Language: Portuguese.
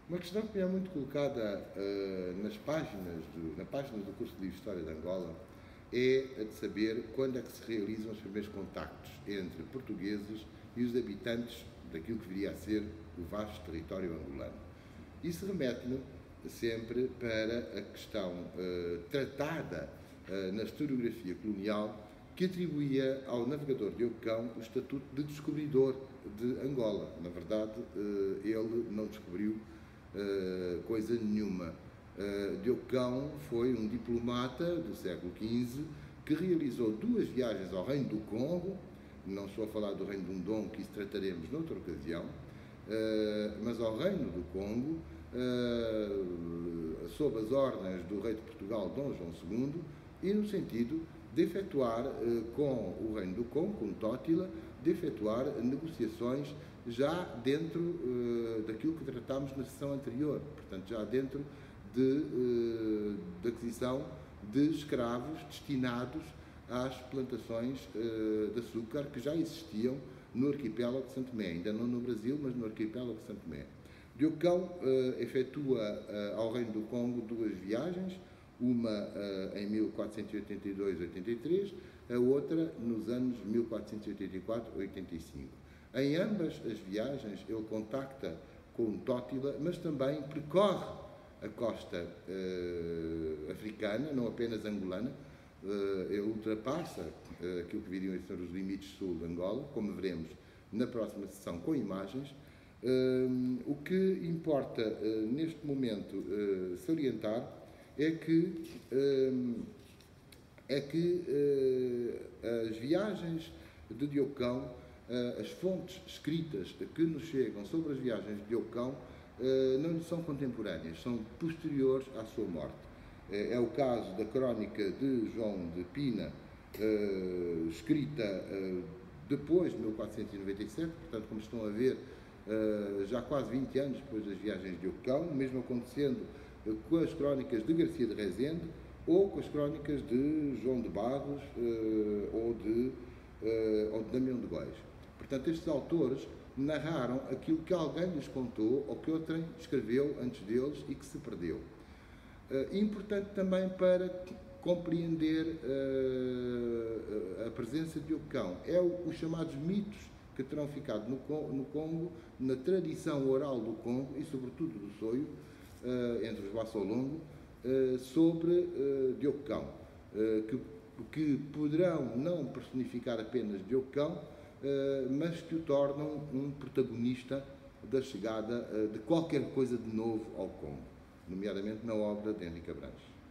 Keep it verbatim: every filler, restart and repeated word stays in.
Uma questão que me é muito colocada uh, nas páginas do, na página do curso de História de Angola é a de saber quando é que se realizam os primeiros contactos entre portugueses e os habitantes daquilo que viria a ser o vasto território angolano. Isso remete-me sempre para a questão uh, tratada uh, na historiografia colonial, que atribuía ao navegador Diogo Cão o estatuto de descobridor de Angola. Na verdade, uh, ele não descobriu uh, coisa nenhuma. Uh, Diogo Cão foi um diplomata do século quinze que realizou duas viagens ao Reino do Congo. Não estou a falar do Reino do Undong, que isso trataremos noutra ocasião, uh, mas ao Reino do Congo, uh, sob as ordens do rei de Portugal, Dom João segundo, e no sentido de efetuar uh, com o Reino do Congo, com Tótila, de efetuar negociações já dentro uh, daquilo que tratámos na sessão anterior, portanto já dentro de, uh, de aquisição de escravos destinados às plantações uh, de açúcar que já existiam no arquipélago de Santo Tomé, ainda não no Brasil, mas no arquipélago de Santo Tomé. Diogo Cão uh, efetua uh, ao Reino do Congo duas viagens, uma uh, em mil quatrocentos e oitenta e dois a oitenta e três, a outra nos anos mil quatrocentos e oitenta e quatro a oitenta e cinco. Em ambas as viagens ele contacta com Tótila, mas também percorre a costa uh, africana, não apenas angolana. Uh, ele ultrapassa uh, aquilo que viriam a ser os limites sul de Angola, como veremos na próxima sessão com imagens. Uh, o que importa uh, neste momento uh, salientar é que, uh, é que uh, as viagens de Diogo Cão, uh, as fontes escritas que nos chegam sobre as viagens de Diogo Cão uh, não são contemporâneas, são posteriores à sua morte. É o caso da crónica de João de Pina, uh, escrita uh, depois de mil quatrocentos e noventa e sete, portanto, como estão a ver, uh, já quase vinte anos depois das viagens de Diogo Cão, mesmo acontecendo uh, com as crónicas de Garcia de Rezende ou com as crónicas de João de Barros uh, ou, de, uh, ou de Damião de Góis. Portanto, estes autores narraram aquilo que alguém lhes contou ou que outrem escreveu antes deles e que se perdeu. Uh, importante também para compreender uh, a presença de Diogo Cão é o, os chamados mitos que terão ficado no, no Congo, na tradição oral do Congo e sobretudo do Soio, uh, entre os Vassolongo, uh, sobre uh, Diogo Cão, uh, que, que poderão não personificar apenas Diogo Cão, uh, mas que o tornam um protagonista da chegada uh, de qualquer coisa de novo ao Congo, nomeadamente na obra de Henrique Abranches.